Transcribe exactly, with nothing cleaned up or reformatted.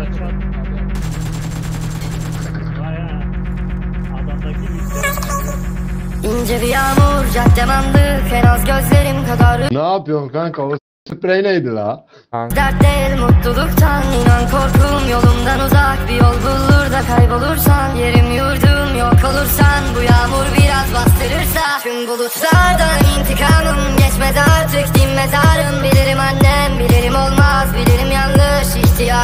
İnce bir yağmur, caddem andık, en az gözlerim kadar. Ne yapıyorsun kanka? O sprey neydi la? Dert değil mutluluktan, inan korkum yolumdan uzak. Bir yol bulur da kaybolursan, yerim yurdum yok olursan. Bu yağmur biraz bastırırsa, tüm bulutlardan intikamım geçmez artık din mezarım. Bilirim annem, bilirim olmaz, bilirim yanlış ihtiyar.